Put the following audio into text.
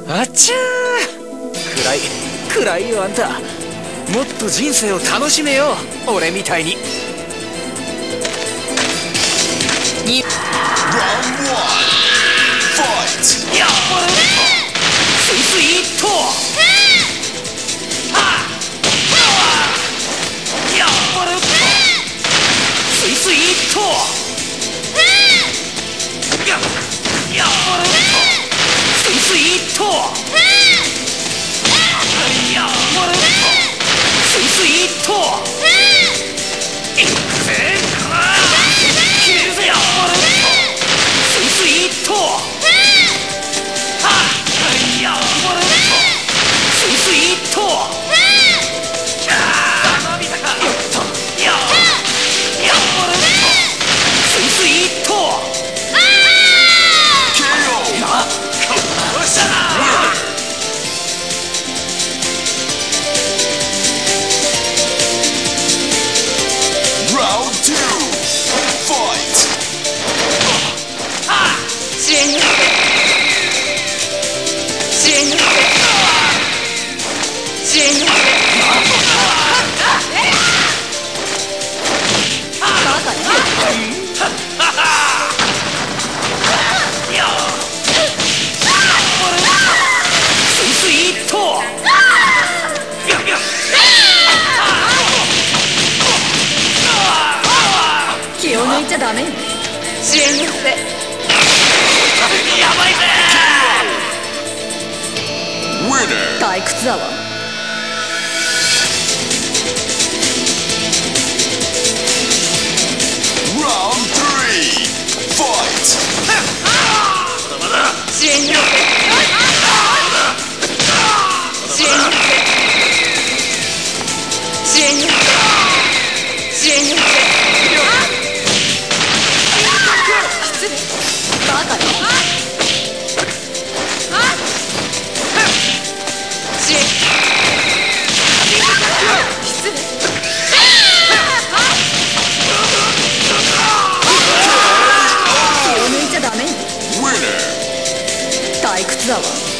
あっちゃー、暗いよあんた。もっと人生を楽しめよ、俺みたいに。 ラウンドワンファイト。 やっスイスイっとやっスイスイっとやっスイスイっとやっスイスイっといくぜ決めるぜやっスイスイっとやっスイスイっと涙かよっとやっスイスイっとよっしゃ気を抜いちゃダメよ。支援のせ。 やばいぜ退屈だわ。 支援のせ。支援のせ。支援のせ。支援のせ。失礼。バカだ。支援。失礼。気を抜いちゃダメよ。退屈だわ。